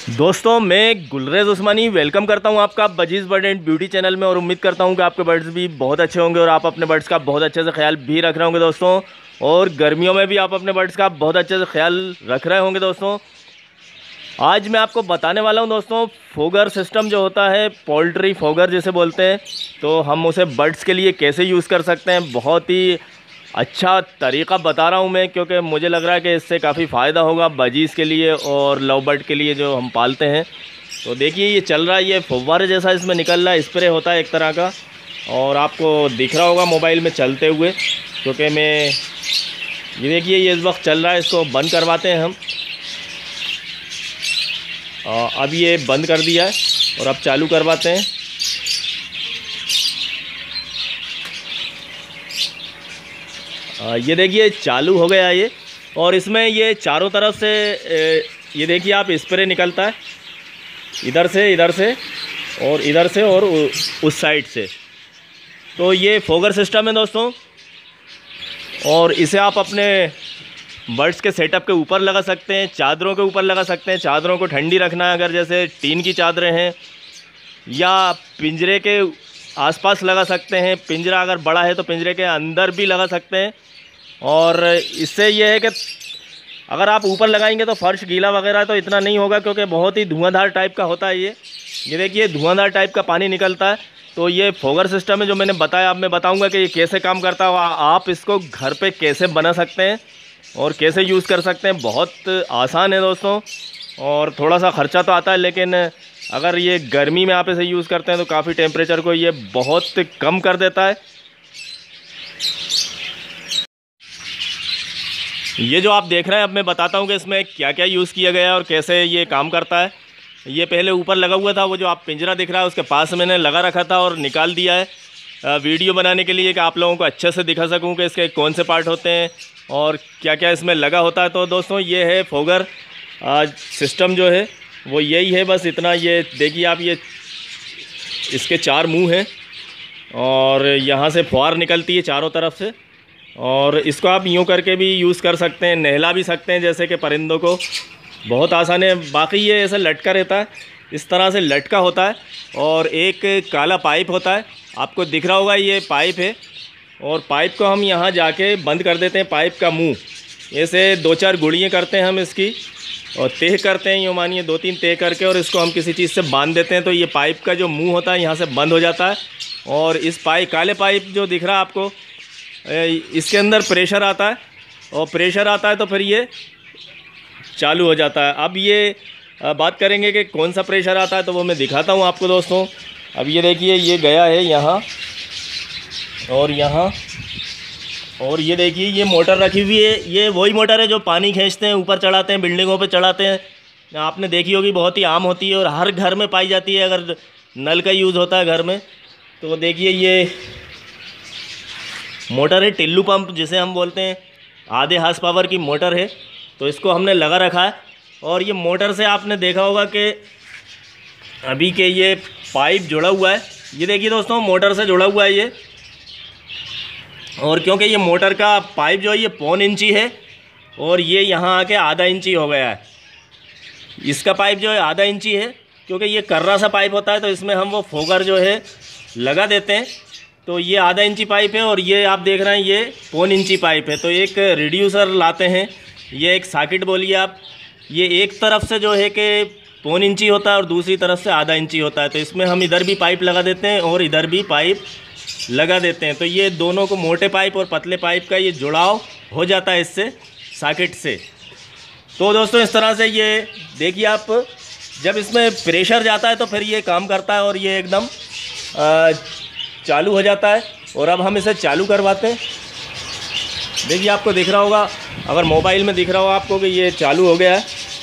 दोस्तों मैं गुलरेज उस्मानी वेलकम करता हूं आपका budgies bird and beauty channel में और उम्मीद करता हूं कि आपके बर्ड्स भी बहुत अच्छे होंगे और आप अपने बर्ड्स का बहुत अच्छे से ख्याल भी रख रहे होंगे दोस्तों। और गर्मियों में भी आप अपने बर्ड्स का बहुत अच्छे से ख्याल रख रहे होंगे दोस्तों। आज मैं आपको बताने वाला हूं दोस्तों, फोगर सिस्टम जो होता है, पोल्ट्री फोगर जिसे बोलते हैं, तो हम उसे बर्ड्स के लिए कैसे यूज़ कर सकते हैं। बहुत ही अच्छा तरीका बता रहा हूँ मैं, क्योंकि मुझे लग रहा है कि इससे काफ़ी फ़ायदा होगा बजीज़ के लिए और लव बर्ड के लिए जो हम पालते हैं। तो देखिए ये चल रहा है, ये फव्वारे जैसा इसमें निकल रहा है, स्प्रे होता है एक तरह का, और आपको दिख रहा होगा मोबाइल में चलते हुए, क्योंकि मैं ये देखिए ये इस वक्त चल रहा है। इसको बंद करवाते हैं हम। अब ये बंद कर दिया है और अब चालू करवाते हैं। ये देखिए चालू हो गया ये, और इसमें ये चारों तरफ से ये देखिए आप स्प्रे निकलता है, इधर से और इधर से और उस साइड से। तो ये फोगर सिस्टम है दोस्तों, और इसे आप अपने बर्ड्स के सेटअप के ऊपर लगा सकते हैं, चादरों के ऊपर लगा सकते हैं। चादरों को ठंडी रखना है अगर जैसे टीन की चादरें हैं, या पिंजरे के आसपास लगा सकते हैं। पिंजरा अगर बड़ा है तो पिंजरे के अंदर भी लगा सकते हैं। और इससे ये है कि अगर आप ऊपर लगाएंगे तो फ़र्श गीला वगैरह तो इतना नहीं होगा, क्योंकि बहुत ही धुआंधार टाइप का होता है ये देखिए धुआंधार टाइप का पानी निकलता है। तो ये फोगर सिस्टम है जो मैंने बताया। अब मैं बताऊंगा कि ये कैसे काम करता है, आप इसको घर पे कैसे बना सकते हैं और कैसे यूज़ कर सकते हैं। बहुत आसान है दोस्तों, और थोड़ा सा ख़र्चा तो आता है, लेकिन अगर ये गर्मी में आप इसे यूज़ करते हैं तो काफ़ी टेम्परेचर को ये बहुत कम कर देता है। ये जो आप देख रहे हैं, अब मैं बताता हूँ कि इसमें क्या क्या यूज़ किया गया है और कैसे ये काम करता है। ये पहले ऊपर लगा हुआ था, वो जो आप पिंजरा दिख रहा है उसके पास मैंने लगा रखा था और निकाल दिया है वीडियो बनाने के लिए, कि आप लोगों को अच्छे से दिखा सकूँ कि इसके कौन से पार्ट होते हैं और क्या क्या इसमें लगा होता है। तो दोस्तों ये है फोगर सिस्टम जो है वो यही है, बस इतना। ये देखिए आप, ये इसके 4 मुंह हैं और यहाँ से फुहार निकलती है चारों तरफ से, और इसको आप यूँ करके भी यूज़ कर सकते हैं, नहला भी सकते हैं जैसे कि परिंदों को। बहुत आसान है। बाकी ये ऐसा लटका रहता है, इस तरह से लटका होता है, और एक काला पाइप होता है, आपको दिख रहा होगा ये पाइप है, और पाइप को हम यहाँ जाके बंद कर देते हैं। पाइप का मुंह ऐसे 2-4 गुड़ियाँ करते हैं हम इसकी, और तह करते हैं, यूँ मानिए 2-3 तह करके, और इसको हम किसी चीज़ से बांध देते हैं। तो ये पाइप का जो मुंह होता है यहाँ से बंद हो जाता है, और इस काले पाइप जो दिख रहा है आपको, इसके अंदर प्रेशर आता है, और प्रेशर आता है तो फिर ये चालू हो जाता है। अब ये बात करेंगे कि कौन सा प्रेशर आता है, तो वो मैं दिखाता हूँ आपको दोस्तों। अब ये देखिए ये गया है यहाँ और यहाँ, और ये देखिए ये मोटर रखी हुई है। ये वही मोटर है जो पानी खींचते हैं, ऊपर चढ़ाते हैं, बिल्डिंगों पे चढ़ाते हैं। आपने देखी होगी, बहुत ही आम होती है और हर घर में पाई जाती है अगर नल का यूज़ होता है घर में। तो देखिए ये मोटर है, टिल्लू पंप जिसे हम बोलते हैं, आधे हार्स पावर की मोटर है। तो इसको हमने लगा रखा है, और ये मोटर से आपने देखा होगा कि अभी के ये पाइप जुड़ा हुआ है। ये देखिए दोस्तों, मोटर से जुड़ा हुआ है ये, और क्योंकि ये मोटर का पाइप जो है ये 1.25 इंची है, और ये यहाँ आके आधा इंची हो गया है। इसका पाइप जो है आधा इंची है, क्योंकि ये कर्रा सा पाइप होता है, तो इसमें हम वो फोगर जो है लगा देते हैं। तो ये आधा इंची पाइप है, और ये आप देख रहे हैं ये 1.25 इंची पाइप है। तो एक रिड्यूसर लाते हैं, ये एक सॉकेट बोलिए आप। ये एक तरफ से जो है कि 1.25 इंची होता है और दूसरी तरफ से आधा इंची होता है। तो इसमें हम इधर भी पाइप लगा देते हैं और इधर भी पाइप लगा देते हैं। तो ये दोनों को, मोटे पाइप और पतले पाइप का ये जुड़ाव हो जाता है इससे, सॉकेट से। तो दोस्तों इस तरह से ये देखिए आप, जब इसमें प्रेशर जाता है तो फिर ये काम करता है और ये एकदम चालू हो जाता है। और अब हम इसे चालू करवाते हैं। देखिए आपको दिख रहा होगा, अगर मोबाइल में दिख रहा हो आपको, कि ये चालू हो गया है।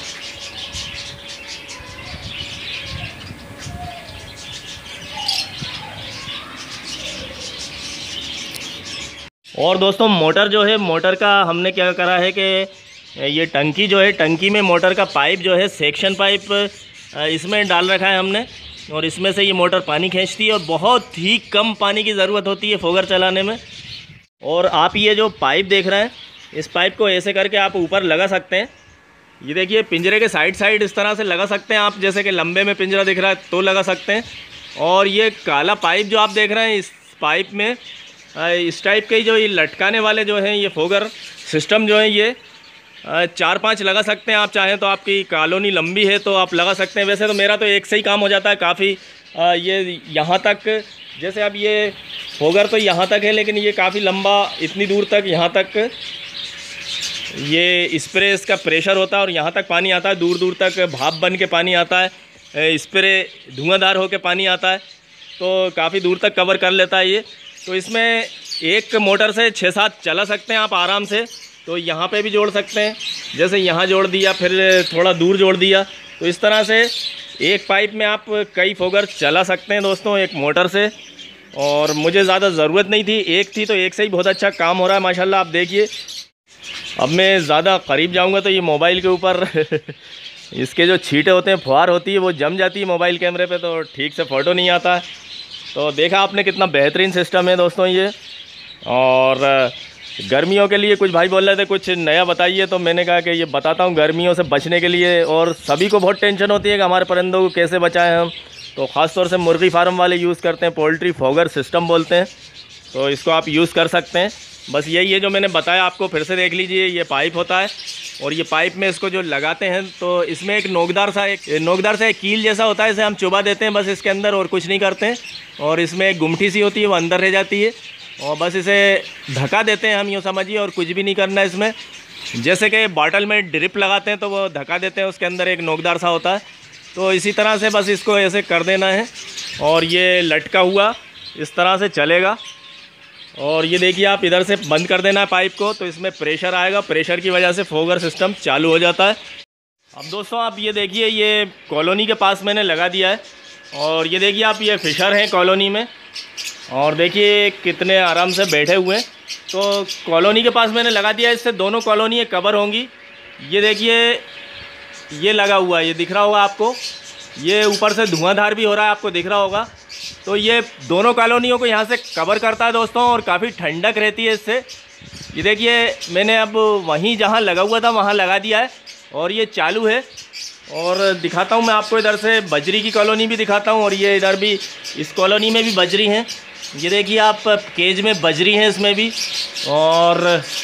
और दोस्तों मोटर जो है, मोटर का हमने क्या करा है कि ये टंकी जो है, टंकी में मोटर का पाइप जो है, सेक्शन पाइप इसमें डाल रखा है हमने, और इसमें से ये मोटर पानी खींचती है, और बहुत ही कम पानी की ज़रूरत होती है फोगर चलाने में। और आप ये जो पाइप देख रहे हैं, इस पाइप को ऐसे करके आप ऊपर लगा सकते हैं, ये देखिए पिंजरे के साइड साइड इस तरह से लगा सकते हैं आप, जैसे कि लंबे में पिंजरा दिख रहा है तो लगा सकते हैं। और ये काला पाइप जो आप देख रहे हैं, इस पाइप में इस टाइप के जो ये लटकाने वाले जो हैं ये फोगर सिस्टम जो है ये 4-5 लगा सकते हैं आप चाहें तो। आपकी कॉलोनी लंबी है तो आप लगा सकते हैं। वैसे तो मेरा तो एक से ही काम हो जाता है काफ़ी। ये यहाँ तक, जैसे अब ये फोगर तो यहाँ तक है, लेकिन ये काफ़ी लंबा, इतनी दूर तक यहाँ तक ये स्प्रे इसका प्रेशर होता है और यहाँ तक पानी आता है। दूर दूर तक भाप बन के पानी आता है, स्प्रे धुआंधार होकर पानी आता है, तो काफ़ी दूर तक कवर कर लेता है ये। तो इसमें एक मोटर से 6-7 चला सकते हैं आप आराम से। तो यहाँ पे भी जोड़ सकते हैं, जैसे यहाँ जोड़ दिया, फिर थोड़ा दूर जोड़ दिया, तो इस तरह से एक पाइप में आप कई फोगर चला सकते हैं दोस्तों एक मोटर से। और मुझे ज़्यादा ज़रूरत नहीं थी, एक थी तो एक से ही बहुत अच्छा काम हो रहा है माशाल्लाह। आप देखिए, अब मैं ज़्यादा करीब जाऊँगा तो ये मोबाइल के ऊपर इसके जो छींटे होते हैं, फुहार होती है, वो जम जाती है मोबाइल कैमरे पे, तो ठीक से फ़ोटो नहीं आता है। तो देखा आपने कितना बेहतरीन सिस्टम है दोस्तों ये। और गर्मियों के लिए कुछ भाई बोल रहे थे कुछ नया बताइए, तो मैंने कहा कि ये बताता हूँ गर्मियों से बचने के लिए। और सभी को बहुत टेंशन होती है कि हमारे परिंदों को कैसे बचाएं हम, तो ख़ास तौर से मुर्गी फार्म वाले यूज़ करते हैं, पोल्ट्री फोगर सिस्टम बोलते हैं, तो इसको आप यूज़ कर सकते हैं। बस यही है जो मैंने बताया आपको, फिर से देख लीजिए। ये पाइप होता है और ये पाइप में इसको जो लगाते हैं तो इसमें एक नोकदार सा एक कील जैसा होता है, इसे हम चुबा देते हैं बस इसके अंदर, और कुछ नहीं करते हैं। और इसमें एक गुमठी सी होती है, वो अंदर रह जाती है, और बस इसे ढका देते हैं हम, यूँ समझिए, और कुछ भी नहीं करना है इसमें। जैसे कि बॉटल में ड्रिप लगाते हैं तो वो ढका देते हैं, उसके अंदर एक नोकदार सा होता है, तो इसी तरह से बस इसको ऐसे कर देना है। और ये लटका हुआ इस तरह से चलेगा। और ये देखिए आप इधर से बंद कर देना है पाइप को, तो इसमें प्रेशर आएगा, प्रेशर की वजह से फोगर सिस्टम चालू हो जाता है। अब दोस्तों आप ये देखिए, ये कॉलोनी के पास मैंने लगा दिया है। और ये देखिए आप, ये फिशर हैं कॉलोनी में, और देखिए कितने आराम से बैठे हुए हैं। तो कॉलोनी के पास मैंने लगा दिया, इससे दोनों कॉलोनी कवर होंगी। ये देखिए ये लगा हुआ है, ये दिख रहा होगा आपको, ये ऊपर से धुआंधार भी हो रहा है, आपको दिख रहा होगा। तो ये दोनों कॉलोनियों को यहाँ से कवर करता है दोस्तों, और काफ़ी ठंडक रहती है इससे। ये देखिए मैंने अब वहीं जहाँ लगा हुआ था वहाँ लगा दिया है, और ये चालू है। और दिखाता हूँ मैं आपको, इधर से बजरी की कॉलोनी भी दिखाता हूँ, और ये इधर भी इस कॉलोनी में भी बजरी हैं। ये देखिए आप, केज में बजरी हैं इसमें भी। और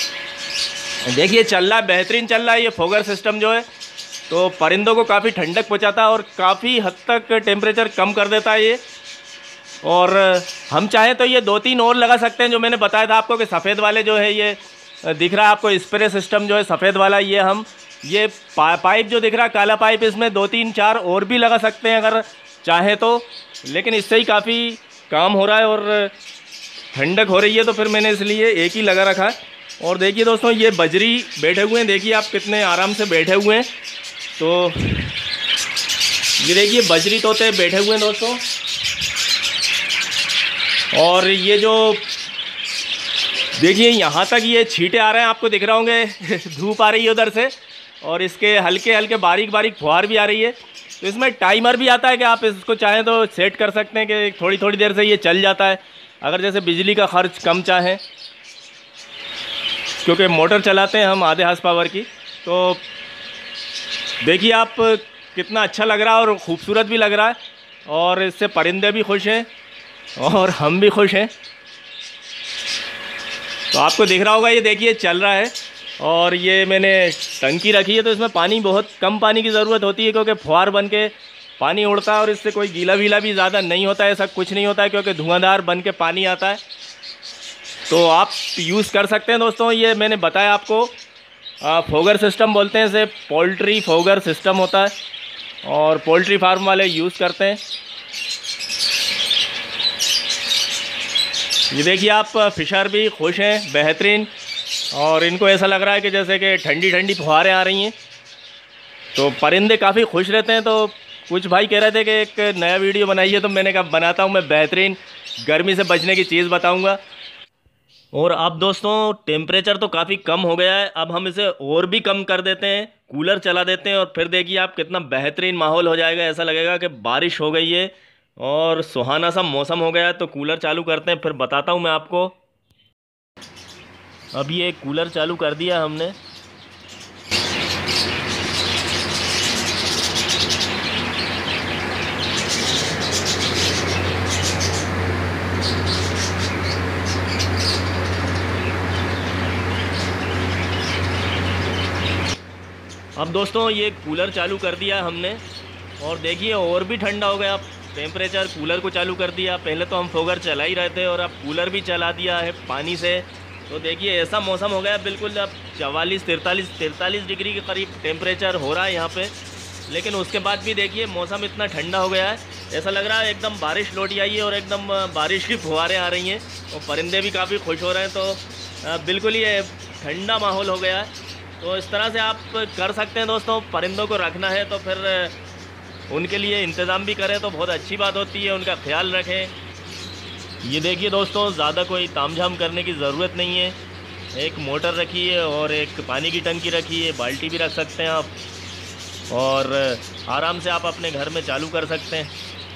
देखिए चल रहा है, बेहतरीन चल रहा है ये फोगर सिस्टम जो है, तो परिंदों को काफ़ी ठंडक पहुँचाता है और काफ़ी हद तक टेम्परेचर कम कर देता है ये। और हम चाहें तो ये 2-3 और लगा सकते हैं, जो मैंने बताया था आपको कि सफ़ेद वाले जो है, ये दिख रहा है आपको स्प्रे सिस्टम जो है सफ़ेद वाला, ये हम ये पाइप जो दिख रहा है काला पाइप, इसमें 2-3-4 और भी लगा सकते हैं अगर चाहें तो, लेकिन इससे ही काफ़ी काम हो रहा है और ठंडक हो रही है, तो फिर मैंने इसलिए एक ही लगा रखा है। और देखिए दोस्तों, ये बजरी बैठे हुए हैं, देखिए आप कितने आराम से बैठे हुए हैं। तो ये देखिए बजरी तोते बैठे हुए हैं दोस्तों। और ये जो देखिए यहाँ तक ये छींटे आ रहे हैं, आपको दिख रहे होंगे धूप आ रही है उधर से, और इसके हल्के हल्के बारीक बारीक फुहार भी आ रही है। तो इसमें टाइमर भी आता है कि आप इसको चाहें तो सेट कर सकते हैं कि थोड़ी थोड़ी देर से ये चल जाता है, अगर जैसे बिजली का खर्च कम चाहें, क्योंकि मोटर चलाते हैं हम आधे हार्स पावर की। तो देखिए आप कितना अच्छा लग रहा है और ख़ूबसूरत भी लग रहा है, और इससे परिंदे भी खुश हैं और हम भी खुश हैं। तो आपको दिख रहा होगा, ये देखिए चल रहा है। और ये मैंने टंकी रखी है, तो इसमें पानी बहुत कम पानी की ज़रूरत होती है, क्योंकि फुहार बन के पानी उड़ता है और इससे कोई गीला वीला भी ज़्यादा नहीं होता है, ऐसा कुछ नहीं होता है, क्योंकि धुआंधार बन के पानी आता है। तो आप यूज़ कर सकते हैं दोस्तों। ये मैंने बताया आपको, फोगर सिस्टम बोलते हैं इसे, पोल्ट्री फोगर सिस्टम होता है, और पोल्ट्री फार्म वाले यूज़ करते हैं। ये देखिए आप, फिशर भी खुश हैं, बेहतरीन, और इनको ऐसा लग रहा है कि जैसे कि ठंडी ठंडी फुहारें आ रही हैं। तो परिंदे काफ़ी खुश रहते हैं। तो कुछ भाई कह रहे थे कि एक नया वीडियो बनाइए, तो मैंने कहा बनाता हूँ, मैं बेहतरीन गर्मी से बचने की चीज़ बताऊँगा। और अब दोस्तों टेम्परेचर तो काफ़ी कम हो गया है, अब हम इसे और भी कम कर देते हैं, कूलर चला देते हैं, और फिर देखिए आप कितना बेहतरीन माहौल हो जाएगा। ऐसा लगेगा कि बारिश हो गई है और सुहाना सा मौसम हो गया है। तो कूलर चालू करते हैं, फिर बताता हूँ मैं आपको। अब ये कूलर चालू कर दिया हमने, अब दोस्तों ये कूलर चालू कर दिया हमने और देखिए और भी ठंडा हो गया। टेम्परेचर कूलर को चालू कर दिया। पहले तो हम फोगर चला ही रहे थे और अब कूलर भी चला दिया है पानी से। तो देखिए ऐसा मौसम हो गया बिल्कुल, अब 44-43 डिग्री के करीब टेम्परेचर हो रहा है यहाँ पे। लेकिन उसके बाद भी देखिए मौसम इतना ठंडा हो गया है, ऐसा लग रहा है एकदम बारिश लौटी आई है और एकदम बारिश की फुहारें आ रही हैं और परिंदे भी काफ़ी खुश हो रहे हैं। तो बिल्कुल ये ठंडा माहौल हो गया है। तो इस तरह से आप कर सकते हैं दोस्तों। परिंदों को रखना है तो फिर उनके लिए इंतज़ाम भी करें तो बहुत अच्छी बात होती है, उनका ख्याल रखें। ये देखिए दोस्तों, ज़्यादा कोई तामझाम करने की ज़रूरत नहीं है। एक मोटर रखी है और एक पानी की टंकी रखी है, बाल्टी भी रख सकते हैं आप और आराम से आप अपने घर में चालू कर सकते हैं।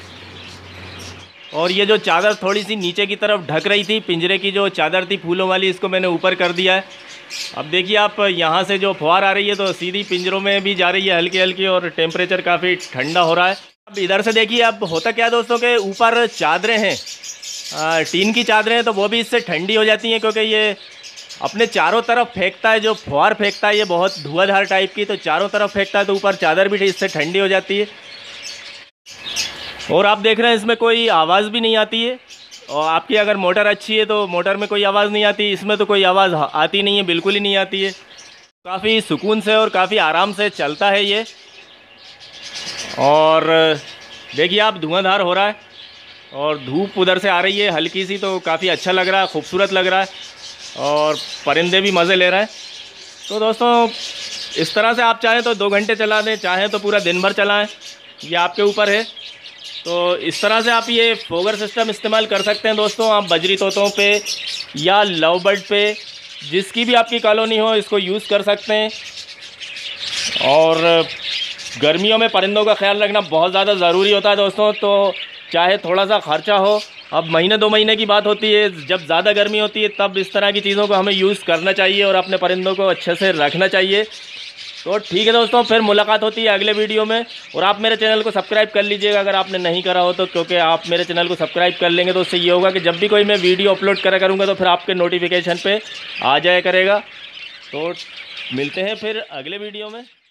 और ये जो चादर थोड़ी सी नीचे की तरफ ढक रही थी, पिंजरे की जो चादर थी फूलों वाली, इसको मैंने ऊपर कर दिया है। अब देखिए आप यहाँ से जो फुहार आ रही है तो सीधी पिंजरों में भी जा रही है हल्की हल्की और टेम्परेचर काफ़ी ठंडा हो रहा है। अब इधर से देखिए, अब होता क्या है दोस्तों के ऊपर चादरें हैं, टीन की चादरें हैं, तो वो भी इससे ठंडी हो जाती हैं क्योंकि ये अपने चारों तरफ फेंकता है। जो फुहार फेंकता है ये बहुत धुआंधार टाइप की, तो चारों तरफ फेंकता है तो ऊपर चादर भी इससे ठंडी हो जाती है। और आप देख रहे हैं इसमें कोई आवाज़ भी नहीं आती है। और आपकी अगर मोटर अच्छी है तो मोटर में कोई आवाज़ नहीं आती, इसमें तो कोई आवाज़ आती नहीं है, बिल्कुल ही नहीं आती है। काफ़ी सुकून से और काफ़ी आराम से चलता है ये। और देखिए आप धुआंधार हो रहा है और धूप उधर से आ रही है हल्की सी, तो काफ़ी अच्छा लग रहा है, खूबसूरत लग रहा है और परिंदे भी मज़े ले रहे हैं। तो दोस्तों इस तरह से आप चाहें तो 2 घंटे चला दें, चाहें तो पूरा दिन भर चलाएं, ये आपके ऊपर है। तो इस तरह से आप ये फोगर सिस्टम इस्तेमाल कर सकते हैं दोस्तों। आप बजरी तोतों पे या लव बर्ड पे, जिसकी भी आपकी कॉलोनी हो, इसको यूज़ कर सकते हैं। और गर्मियों में परिंदों का ख्याल रखना बहुत ज़्यादा ज़रूरी होता है दोस्तों। तो चाहे थोड़ा सा ख़र्चा हो, अब महीने 2 महीने की बात होती है, जब ज़्यादा गर्मी होती है तब इस तरह की चीज़ों को हमें यूज़ करना चाहिए और अपने परिंदों को अच्छे से रखना चाहिए। तो ठीक है दोस्तों, फिर मुलाकात होती है अगले वीडियो में। और आप मेरे चैनल को सब्सक्राइब कर लीजिएगा अगर आपने नहीं करा हो तो, क्योंकि आप मेरे चैनल को सब्सक्राइब कर लेंगे तो उससे ये होगा कि जब भी कोई मैं वीडियो अपलोड करा करूँगा तो फिर आपके नोटिफिकेशन पे आ जाया करेगा। तो मिलते हैं फिर अगले वीडियो में।